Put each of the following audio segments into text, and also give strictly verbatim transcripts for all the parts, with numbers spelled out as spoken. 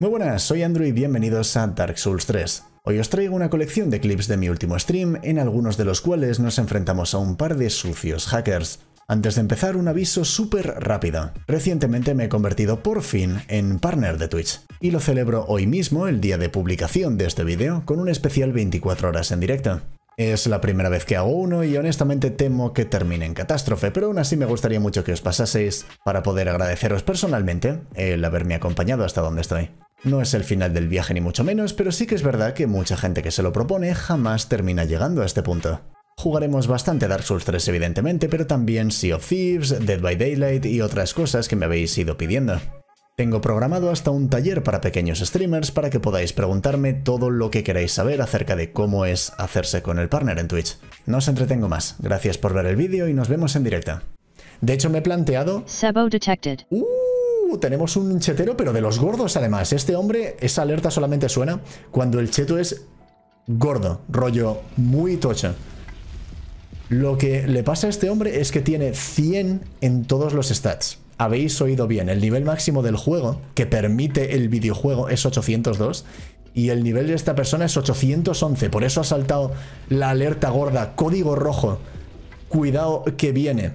Muy buenas, soy Andrew y bienvenidos a Dark Souls tres. Hoy os traigo una colección de clips de mi último stream, en algunos de los cuales nos enfrentamos a un par de sucios hackers. Antes de empezar, un aviso súper rápido. Recientemente me he convertido por fin en partner de Twitch, y lo celebro hoy mismo, el día de publicación de este vídeo, con un especial veinticuatro horas en directo. Es la primera vez que hago uno y honestamente temo que termine en catástrofe, pero aún así me gustaría mucho que os pasaseis para poder agradeceros personalmente el haberme acompañado hasta donde estoy. No es el final del viaje ni mucho menos, pero sí que es verdad que mucha gente que se lo propone jamás termina llegando a este punto. Jugaremos bastante Dark Souls tres evidentemente, pero también Sea of Thieves, Dead by Daylight y otras cosas que me habéis ido pidiendo. Tengo programado hasta un taller para pequeños streamers para que podáis preguntarme todo lo que queráis saber acerca de cómo es hacerse con el partner en Twitch. No os entretengo más, gracias por ver el vídeo y nos vemos en directo. De hecho me he planteado... Sebo detected. Uh, tenemos un chetero pero de los gordos además. Este hombre, esa alerta solamente suena cuando el cheto es gordo, rollo muy tocho. Lo que le pasa a este hombre es que tiene cien en todos los stats. Habéis oído bien, el nivel máximo del juego que permite el videojuego es ochocientos dos y el nivel de esta persona es ochocientos once, por eso ha saltado la alerta gorda, código rojo, cuidado que viene.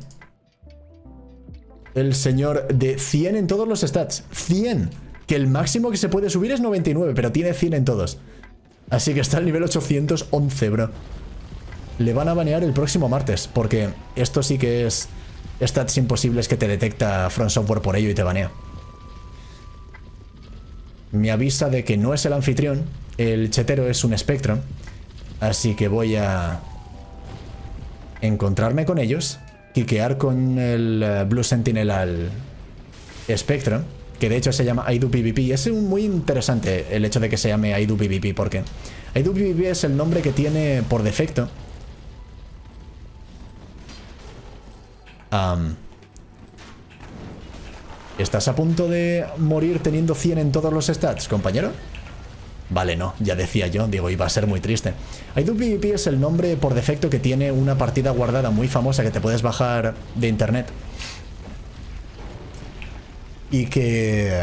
El señor de cien en todos los stats, cien, que el máximo que se puede subir es noventa y nueve, pero tiene cien en todos. Así que está al nivel ochocientos once, bro. Le van a banear el próximo martes, porque esto sí que es... stats imposibles que te detecta From Software por ello y te banea. Me avisa de que no es el anfitrión, el chetero es un espectro, así que voy a encontrarme con ellos, quiquear con el Blue Sentinel al espectro, que de hecho se llama I Do PvP, y es muy interesante el hecho de que se llame I Do PvP, porque I Do PvP es el nombre que tiene por defecto. Um, ¿Estás a punto de morir teniendo cien en todos los stats, compañero? Vale, no, ya decía yo, digo, iba a ser muy triste. I Do PvP es el nombre por defecto que tiene una partida guardada muy famosa que te puedes bajar de internet. Y que...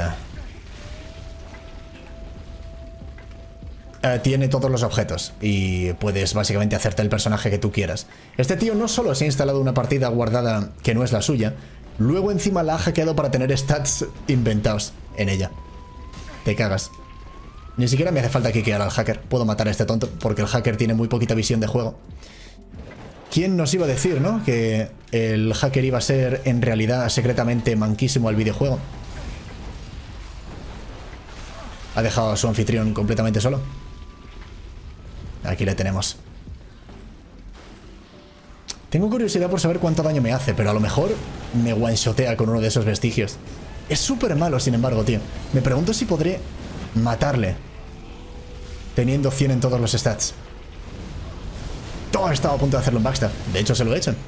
Uh, tiene todos los objetos y puedes básicamente hacerte el personaje que tú quieras. Este tío no solo se ha instalado una partida guardada que no es la suya, luego encima la ha hackeado para tener stats inventados en ella. Te cagas. Ni siquiera me hace falta quiquear al hacker. Puedo matar a este tonto porque el hacker tiene muy poquita visión de juego. ¿Quién nos iba a decir, no? Que el hacker iba a ser en realidad secretamente manquísimo al videojuego. Ha dejado a su anfitrión completamente solo. Aquí le tenemos. Tengo curiosidad por saber cuánto daño me hace, pero a lo mejor me one-shotea con uno de esos vestigios. Es súper malo, sin embargo, tío. Me pregunto si podré matarle teniendo cien en todos los stats. Todo estaba a punto de hacerlo en backstab. De hecho, se lo he hecho.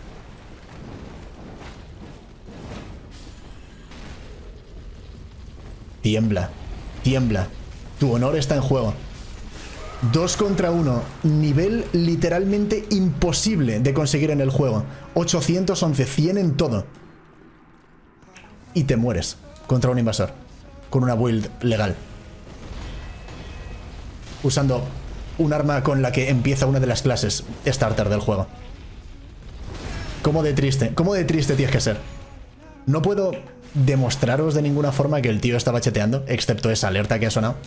Tiembla. Tiembla. Tu honor está en juego. dos contra uno. Nivel literalmente imposible de conseguir en el juego. ochocientos once, cien en todo. Y te mueres contra un invasor. Con una build legal. Usando un arma con la que empieza una de las clases starter del juego. ¿Cómo de triste? ¿Cómo de triste tienes que ser? No puedo demostraros de ninguna forma que el tío estaba cheteando, excepto esa alerta que ha sonado.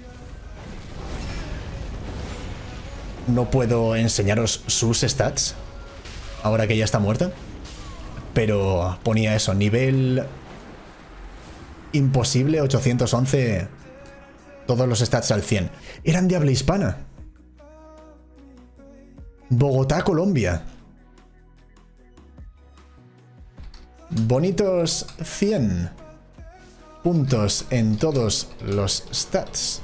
No puedo enseñaros sus stats ahora que ya está muerto, pero ponía eso, nivel imposible, ochocientos once, todos los stats al cien. Eran de habla hispana. Bogotá, Colombia. Bonitos cien puntos en todos los stats.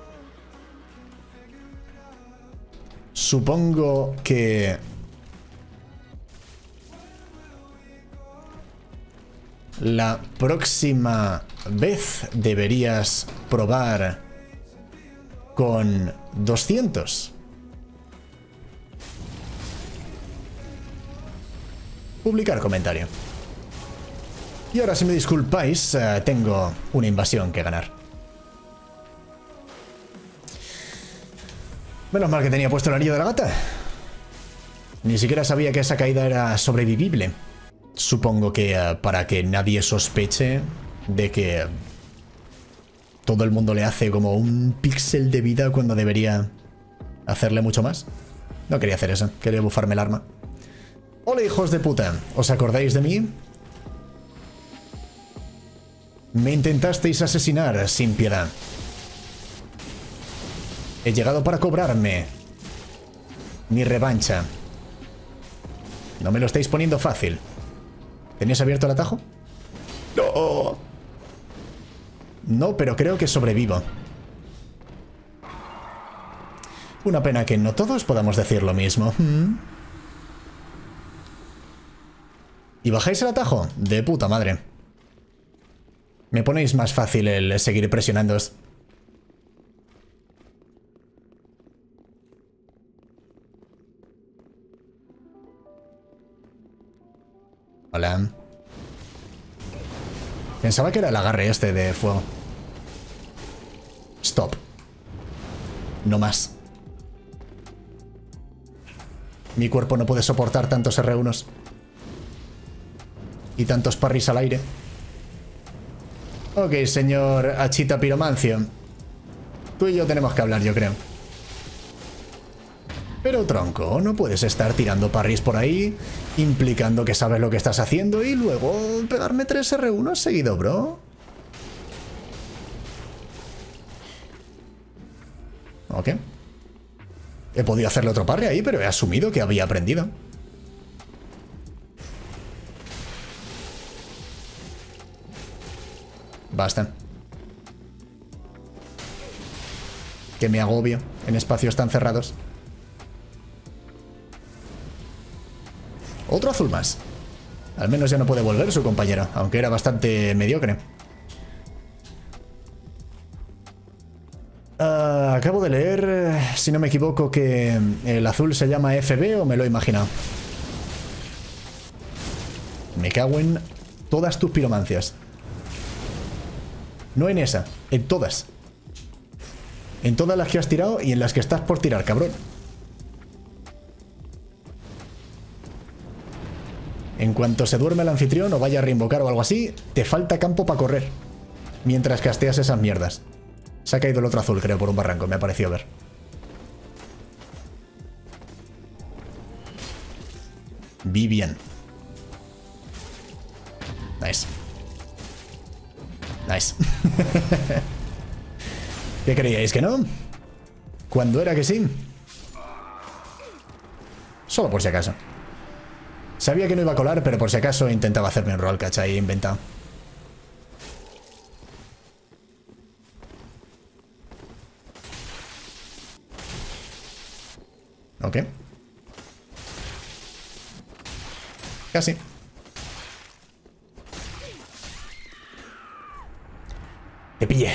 Supongo que... la próxima vez deberías probar con doscientos. Publicar comentario. Y ahora, si me disculpáis, uh, tengo una invasión que ganar. Menos mal que tenía puesto el anillo de la gata. Ni siquiera sabía que esa caída era sobrevivible. Supongo que uh, para que nadie sospeche de que uh, todo el mundo le hace como un píxel de vida cuando debería hacerle mucho más. No quería hacer eso, quería bufarme el arma. Hola, hijos de puta, ¿os acordáis de mí? Me intentasteis asesinar sin piedad. He llegado para cobrarme mi revancha. No me lo estáis poniendo fácil. ¿Tenéis abierto el atajo? No. No, pero creo que sobrevivo. Una pena que no todos podamos decir lo mismo. ¿Mm? ¿Y bajáis el atajo? De puta madre. Me ponéis más fácil el seguir presionándoos. Hola. Pensaba que era el agarre este de fuego. Stop. No más. Mi cuerpo no puede soportar tantos erre unos. Y tantos parries al aire. Ok, señor Achita Piromancio. Tú y yo tenemos que hablar, yo creo. Pero tronco, no puedes estar tirando parries por ahí, implicando que sabes lo que estás haciendo y luego pegarme tres erre uno seguido, bro. Ok. He podido hacerle otro parry ahí, pero he asumido que había aprendido. Basta. Que me agobio en espacios tan cerrados. Otro azul más. Al menos ya no puede volver su compañero, aunque era bastante mediocre. Uh, acabo de leer, si no me equivoco, que el azul se llama efe be o me lo he imaginado. Me cago en todas tus piromancias. No en esa, en todas. En todas las que has tirado y en las que estás por tirar, cabrón. En cuanto se duerme el anfitrión o vaya a reinvocar o algo así, te falta campo para correr. Mientras casteas esas mierdas. Se ha caído el otro azul, creo, por un barranco, me ha parecido ver. Vi bien. Nice. Nice. ¿Qué creíais que no? ¿Cuándo era que sí? Solo por si acaso. Sabía que no iba a colar, pero por si acaso intentaba hacerme un roll, ¿cachai? Inventado. Ok. Casi. Te pillé.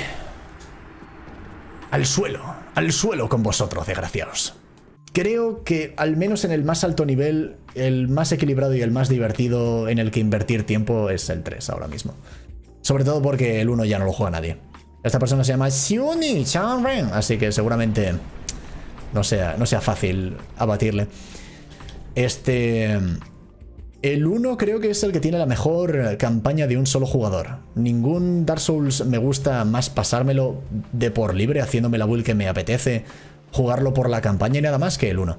Al suelo. Al suelo con vosotros, desgraciados. Creo que, al menos en el más alto nivel, el más equilibrado y el más divertido en el que invertir tiempo es el tres ahora mismo. Sobre todo porque el uno ya no lo juega nadie. Esta persona se llama Xiuni Chanren, así que seguramente no sea, no sea fácil abatirle. Este... El uno creo que es el que tiene la mejor campaña de un solo jugador. Ningún Dark Souls me gusta más pasármelo de por libre, haciéndome la build que me apetece, jugarlo por la campaña y nada más que el uno.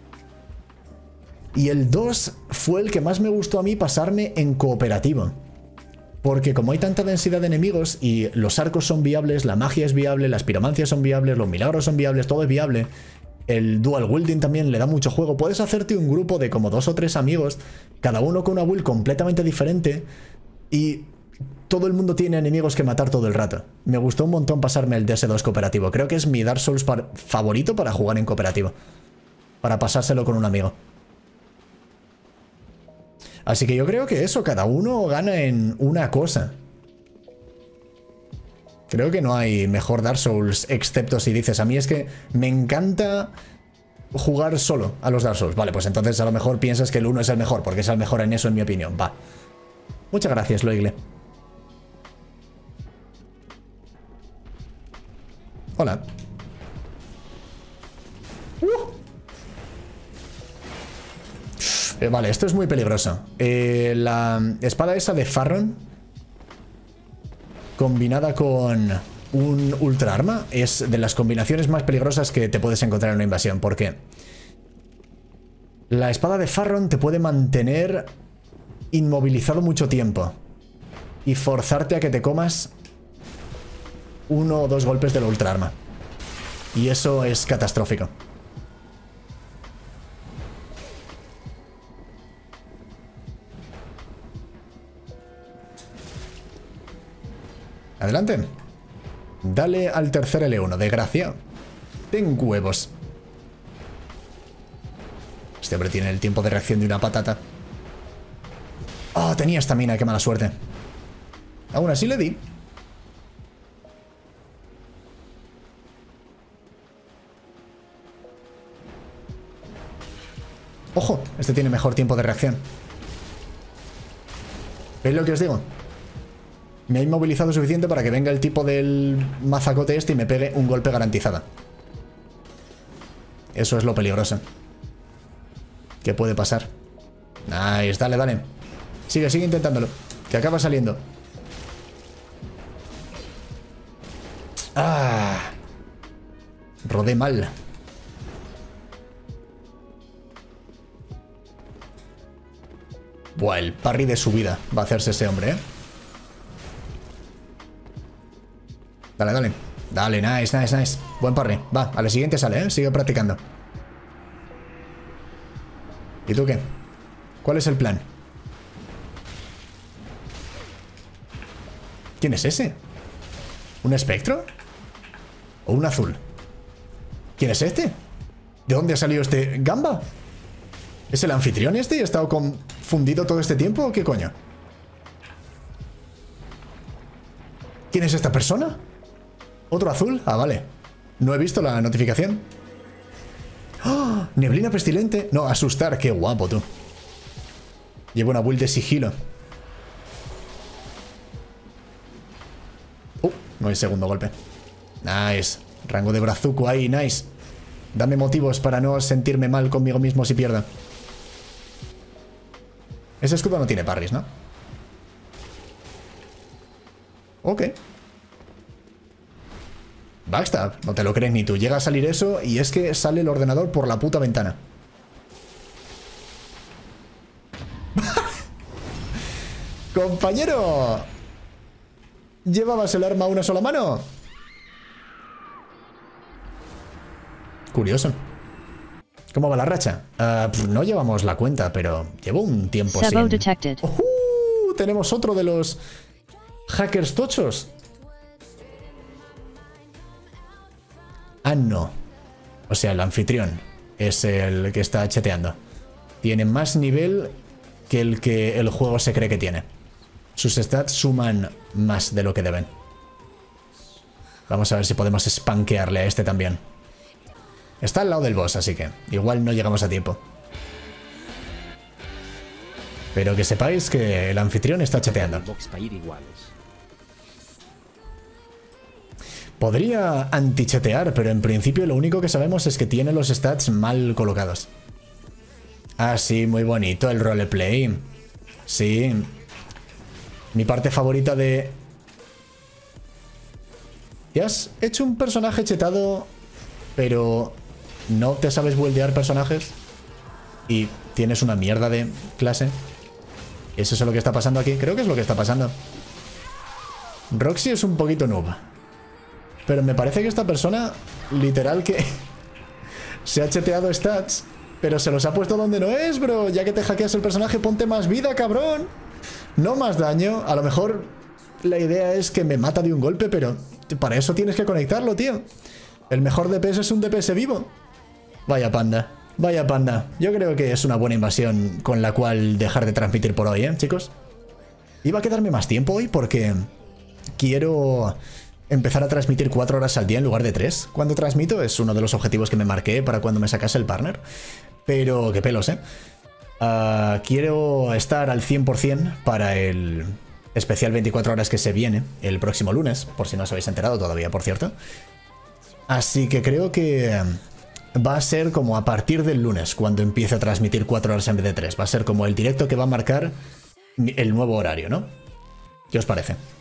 Y el dos fue el que más me gustó a mí pasarme en cooperativo. Porque como hay tanta densidad de enemigos y los arcos son viables, la magia es viable, las piromancias son viables, los milagros son viables, todo es viable. El dual wielding también le da mucho juego. Puedes hacerte un grupo de como dos o tres amigos, cada uno con una build completamente diferente, y todo el mundo tiene enemigos que matar todo el rato. Me gustó un montón pasarme el D S dos cooperativo. Creo que es mi Dark Souls par- favorito para jugar en cooperativo. Para pasárselo con un amigo. Así que yo creo que eso, cada uno gana en una cosa. Creo que no hay mejor Dark Souls, excepto si dices, a mí es que me encanta jugar solo a los Dark Souls. Vale, pues entonces a lo mejor piensas que el uno es el mejor, porque es el mejor en eso, en mi opinión. Va. Muchas gracias, Loigle. Hola. Eh, vale, esto es muy peligroso. Eh, la espada esa de Farron, combinada con un ultra arma, es de las combinaciones más peligrosas que te puedes encontrar en una invasión. ¿Por qué? La espada de Farron te puede mantener inmovilizado mucho tiempo y forzarte a que te comas uno o dos golpes de la ultra arma. Y eso es catastrófico. Adelante. Dale al tercer L uno, de gracia. Ten huevos. Este hombre tiene el tiempo de reacción de una patata. Oh, tenía estamina, qué mala suerte. Aún así le di. Ojo, este tiene mejor tiempo de reacción. ¿Veis lo que os digo? Me ha inmovilizado suficiente para que venga el tipo del mazacote este y me pegue un golpe garantizado. Eso es lo peligroso. ¿Qué puede pasar? Nice, dale, dale. Sigue, sigue intentándolo. Que acaba saliendo. Ah. Rodé mal. Buah, el parry de su vida va a hacerse ese hombre, ¿eh? Dale, dale. Dale, nice, nice, nice. Buen parry. Va, a la siguiente sale, ¿eh? Sigue practicando. ¿Y tú qué? ¿Cuál es el plan? ¿Quién es ese? ¿Un espectro? ¿O un azul? ¿Quién es este? ¿De dónde ha salido este gamba? ¿Es el anfitrión este y ha estado confundido todo este tiempo o qué coño? ¿Quién es esta persona? ¿Otro azul? Ah, vale. No he visto la notificación. ¡Oh! Neblina pestilente. No, asustar. Qué guapo, tú. Llevo una build de sigilo. Uh, no hay segundo golpe. Nice. Rango de brazuco ahí, nice. Dame motivos para no sentirme mal conmigo mismo si pierdo. Ese escudo no tiene parries, ¿no? Ok. Backstab, no te lo crees ni tú. Llega a salir eso y es que sale el ordenador por la puta ventana. ¡Compañero! ¿Llevabas el arma a una sola mano? Curioso. ¿Cómo va la racha? Uh, pff, no llevamos la cuenta, pero llevo un tiempo sin... Uh, tenemos otro de los hackers tochos. Ah, no. O sea, el anfitrión es el que está cheteando. Tiene más nivel que el que el juego se cree que tiene. Sus stats suman más de lo que deben. Vamos a ver si podemos spankearle a este también. Está al lado del boss, así que igual no llegamos a tiempo. Pero que sepáis que el anfitrión está chateando. Podría antichetear, pero en principio lo único que sabemos es que tiene los stats mal colocados. Ah, sí, muy bonito el roleplay. Sí. Mi parte favorita de... ¿Te has hecho un personaje chetado, pero no te sabes buildear personajes? Y tienes una mierda de clase. ¿Eso es lo que está pasando aquí? Creo que es lo que está pasando. Roxy es un poquito noob. Pero me parece que esta persona, literal que se ha cheteado stats, pero se los ha puesto donde no es, bro. Ya que te hackeas el personaje, ponte más vida, cabrón. No más daño. A lo mejor la idea es que me mata de un golpe, pero para eso tienes que conectarlo, tío. El mejor D P S es un D P S vivo. Vaya panda. Vaya panda. Yo creo que es una buena invasión con la cual dejar de transmitir por hoy, ¿eh, chicos? Iba a quedarme más tiempo hoy porque quiero... empezar a transmitir cuatro horas al día en lugar de tres. Cuando transmito es uno de los objetivos que me marqué para cuando me sacase el partner. Pero qué pelos, ¿eh? Uh, quiero estar al cien por cien para el especial veinticuatro horas que se viene el próximo lunes, por si no os habéis enterado todavía, por cierto. Así que creo que va a ser como a partir del lunes, cuando empiece a transmitir cuatro horas en vez de tres. Va a ser como el directo que va a marcar el nuevo horario, ¿no? ¿Qué os parece?